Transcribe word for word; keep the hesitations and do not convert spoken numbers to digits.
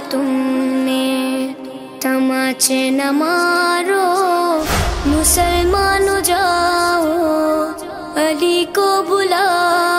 तुमने तमाचे न मारो, मुसलमानों जाओ अली को बुलाओ।